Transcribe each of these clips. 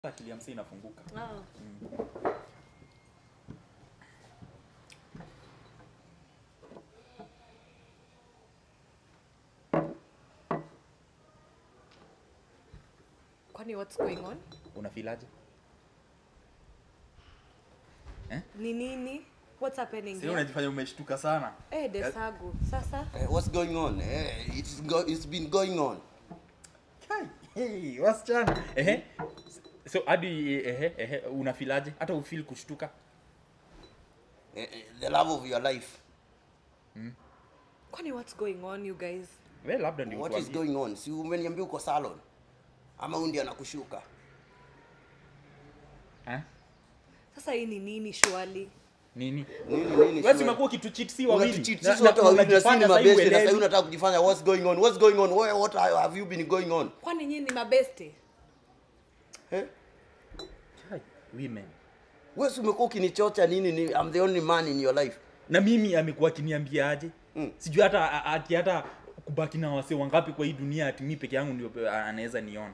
Akili ya msee inafunguka. Kwani what's going on? Unafilaje? Nini? What's happening? Sio unajifanya umeshtuka sana. DeSagu. Sasa? What's going on? It's been going on. Hey, wasichana. So hadi unafilaje? Hata ufeel kushtuka? The love of your life. Kwani what's going on, you guys? Well, labda ndio What is going on? Si umeniambia uko salon? Ama undi anakushuka? Sasa hii ni nini shwali? Nini? Wewe umekuwa kitu cheat si wawili. Sasa unataka kujifanya what's going on? What's going on? What have you been going on? Kwani nyinyi ni mabeste? Women. Wewe umekuwa ukinichocha nini? I'm the only man in your life. Na mimi amekuwa akiniambia aje? Sijui hata kubaki na wase wangapi kwa hii dunia ati mimi peke yangu ndio anaweza niona.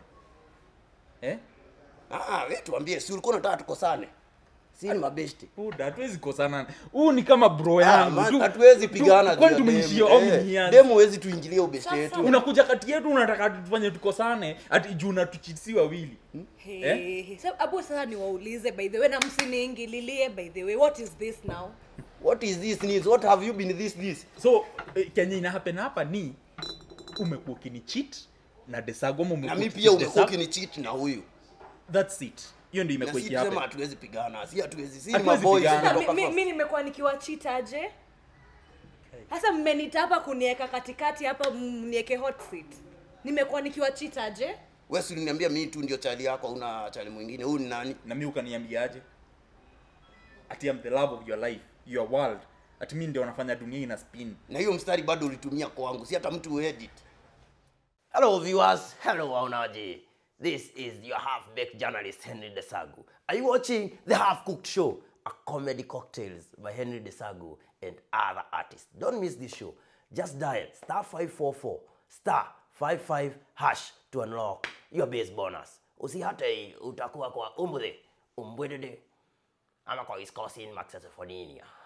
Wewe tuambie, si ulikuwa unataka tukosane? Si ni mabesti. Hatuwezi kosana. Huu ni kama bro yangu. Hatuwezi pigana. Kwani tumishio au mniani? Demo huwezi tuingilie ubesti yetu. Unakuja kati yetu unataka tufanye tukosane ati juu na tuchitsi wawili. Sasa niwaulize by the way na msiniingililie by the way, what is this now? What is this needs? What have you been this? So Kenya ina happen hapa ni umekuwa ukinicheat na DeSagu na mimi pia umekuwa ukinicheat na huyu. That's it. Hiyo ndio imekuwa iki happen. Sema hatuwezi pigana. Si hatuwezi. Si maboys. Mimi nimekuwa nikiwacheat aje? Sasa mmenita hapa kuniweka katikati hapa mniweke hot seat. Nimekuwa nikiwacheat aje? Wewe si uliniambia mimi tu ndio chali yako, una chali mwingine. Huyu ni nani? Na mimi ukaniambia aje? Ati I'm the love of your life, your world. Ati mimi ndio nafanya dunia ina spin. Na hiyo mstari bado ulitumia kwangu. Si hata mtu edit. Hello viewers, hello waonaji. This is your half-baked journalist Henry DeSagu. Are you watching the Half-Cooked Show, a comedy cocktails by Henry DeSagu and other artists? Don't miss this show. Just dial *544 *55# to unlock your base bonus. Usihate utakuwa kwa umbwedede ama kwa Wisconsin Maxasophoninia.